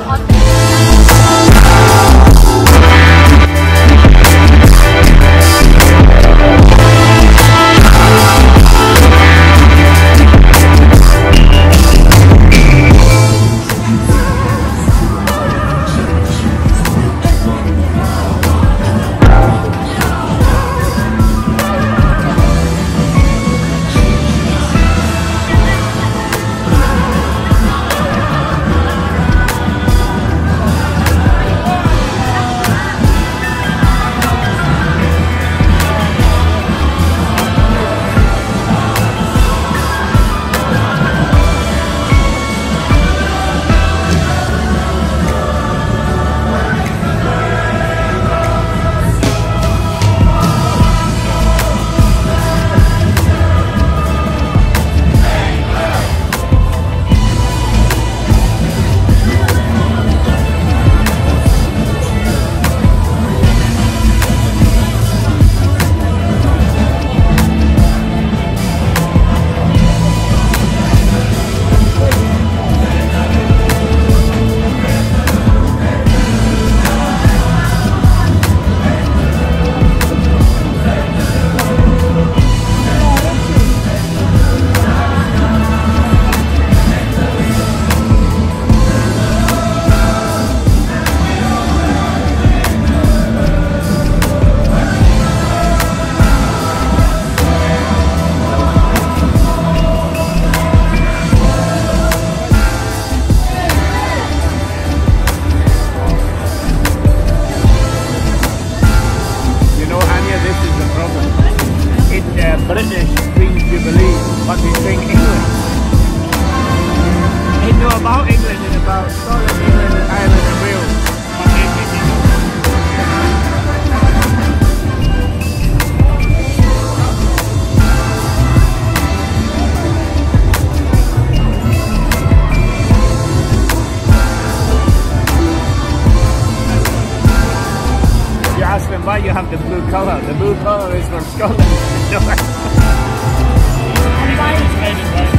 British Queen's Jubilee, but they sing English. They know about England and about Scotland, England, and Ireland and Wales, but they sing English. You ask them why you have the blue colour. The blue colour is from Scotland. It's red and white.